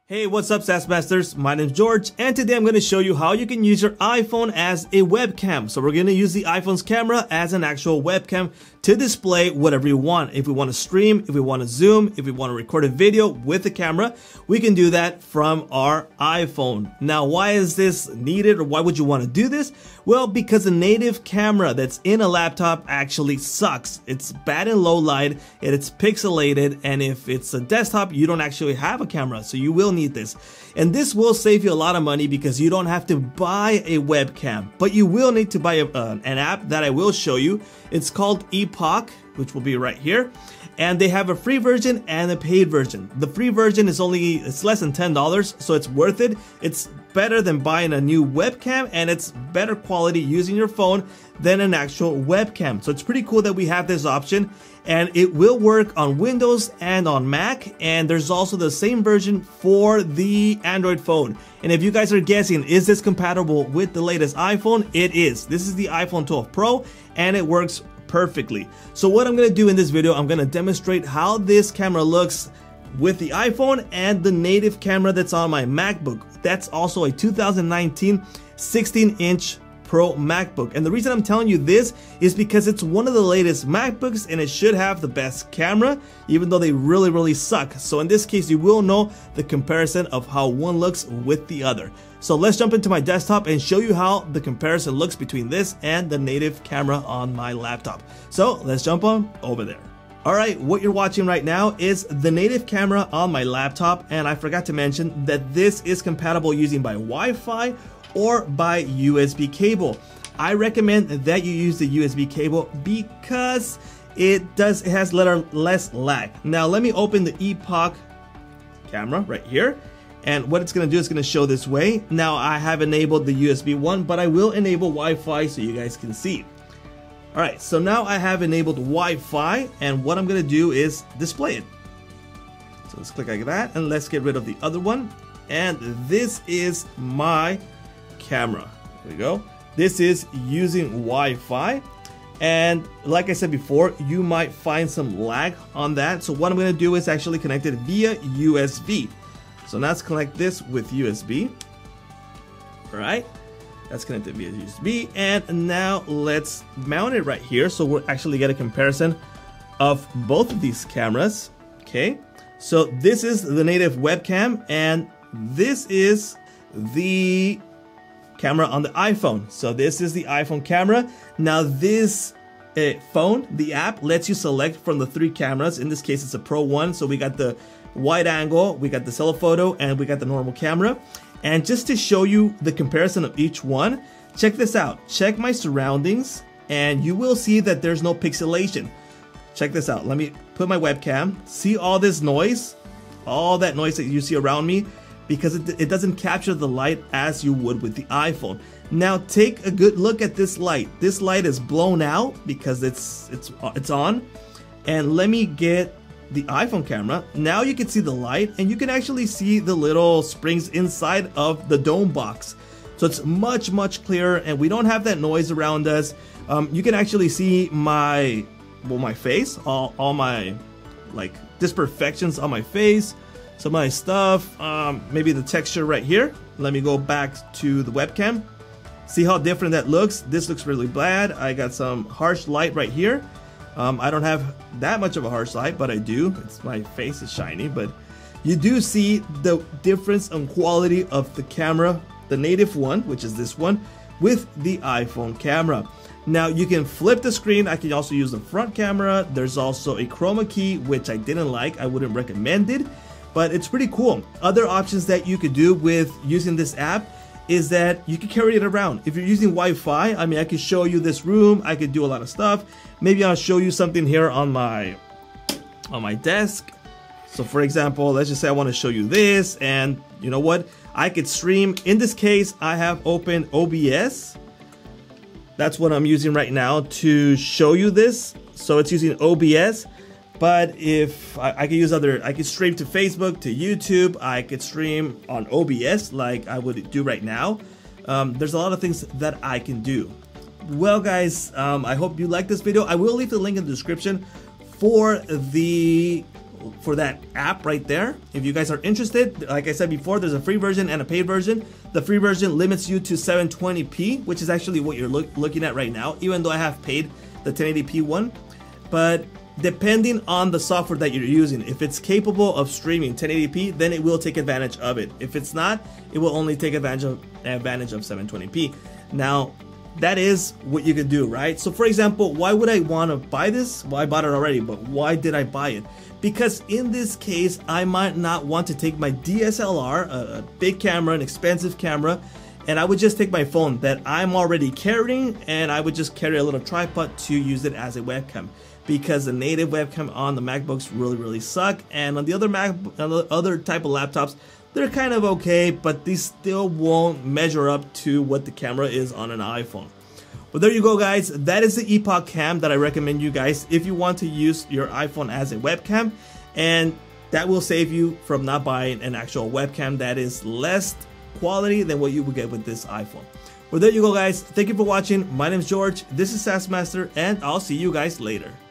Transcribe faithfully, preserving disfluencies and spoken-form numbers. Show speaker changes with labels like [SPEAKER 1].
[SPEAKER 1] Hey, what's up SaaS Masters? My name is George and today I'm going to show you how you can use your iPhone as a webcam. So we're going to use the iPhone's camera as an actual webcam to display whatever you want. If we want to stream, if we want to zoom, if we want to record a video with the camera, we can do that from our iPhone. Now, why is this needed or why would you want to do this? Well, because the native camera that's in a laptop actually sucks. It's bad in low light and it's pixelated, and if it's a desktop, you don't actually have a camera, so you will need this. And this will save you a lot of money because you don't have to buy a webcam, but you will need to buy a, uh, an app that I will show you. It's called Epoc, which will be right here. And they have a free version and a paid version. The free version is only, it's less than ten dollars, so it's worth it. It's better than buying a new webcam, and it's better quality using your phone than an actual webcam. So it's pretty cool that we have this option, and it will work on Windows and on Mac, and there's also the same version for the Android phone. And if you guys are guessing, is this compatible with the latest iPhone? It is. This is the iPhone twelve Pro, and it works perfectly. So what I'm going to do in this video, I'm going to demonstrate how this camera looks with the iPhone and the native camera that's on my MacBook. That's also a two thousand nineteen sixteen inch Pro MacBook. And the reason I'm telling you this is because it's one of the latest MacBooks and it should have the best camera, even though they really, really suck. So in this case, you will know the comparison of how one looks with the other. So let's jump into my desktop and show you how the comparison looks between this and the native camera on my laptop. So let's jump on over there. Alright, what you're watching right now is the native camera on my laptop, and I forgot to mention that this is compatible using by Wi-Fi or by U S B cable. I recommend that you use the U S B cable because it does it has less lag. Now let me open the Epoc camera right here, and what it's going to do is going to show this way. Now I have enabled the U S B one, but I will enable Wi-Fi so you guys can see. Alright, so now I have enabled Wi-Fi, and what I'm going to do is display it. So let's click like that, and let's get rid of the other one. And this is my camera. There we go. This is using Wi-Fi, and like I said before, you might find some lag on that. So what I'm going to do is actually connect it via U S B. So now let's connect this with U S B. All right, that's connected via U S B, and now let's mount it right here so we'll actually get a comparison of both of these cameras. Okay, so this is the native webcam and this is the camera on the iPhone. So this is the iPhone camera. Now this uh, phone, the app lets you select from the three cameras. In this case, it's a Pro one. So we got the wide angle, we got the telephoto, and we got the normal camera. And just to show you the comparison of each one, check this out. Check my surroundings, and you will see that there's no pixelation. Check this out. Let me put my webcam. See all this noise? All that noise that you see around me? Because it, it doesn't capture the light as you would with the iPhone. Now take a good look at this light. This light is blown out because it's it's it's on. And let me get the iPhone camera. Now you can see the light, and you can actually see the little springs inside of the dome box. So it's much much clearer, and we don't have that noise around us. Um, you can actually see my well my face, all all my like disperfections on my face. Some of my stuff, um, maybe the texture right here. Let me go back to the webcam. See how different that looks? This looks really bad. I got some harsh light right here. Um, I don't have that much of a harsh light, but I do. It's, my face is shiny, but you do see the difference in quality of the camera, the native one, which is this one, with the iPhone camera. Now you can flip the screen. I can also use the front camera. There's also a chroma key, which I didn't like. I wouldn't recommend it, but it's pretty cool. Other options that you could do with using this app is that you can carry it around. If you're using Wi-Fi, I mean, I could show you this room. I could do a lot of stuff. Maybe I'll show you something here on my on my desk. So for example, let's just say I want to show you this, and you know what? I could stream. In this case, I have open O B S. That's what I'm using right now to show you this. So it's using O B S. But if I, I could use other, I could stream to Facebook, to YouTube, I could stream on O B S like I would do right now. Um, there's a lot of things that I can do. Well guys, um, I hope you like this video. I will leave the link in the description for the for that app right there. If you guys are interested, like I said before, there's a free version and a paid version. The free version limits you to seven twenty p, which is actually what you're look, looking at right now, even though I have paid the ten eighty p one. But depending on the software that you're using, if it's capable of streaming ten eighty p, then it will take advantage of it. If it's not, it will only take advantage of advantage of seven twenty p. Now, that is what you can do, right? So for example, why would I want to buy this? Well, I bought it already, but why did I buy it? Because in this case, I might not want to take my D S L R, a, a big camera, an expensive camera, and I would just take my phone that I'm already carrying, and I would just carry a little tripod to use it as a webcam. Because the native webcam on the MacBooks really, really suck, and on the other Mac, on the other type of laptops, they're kind of okay, but these still won't measure up to what the camera is on an iPhone. But there you go, guys. That is the EpocCam that I recommend you guys if you want to use your iPhone as a webcam, and that will save you from not buying an actual webcam that is less quality than what you would get with this iPhone. Well, there you go, guys. Thank you for watching. My name is George. This is SaaS Master, and I'll see you guys later.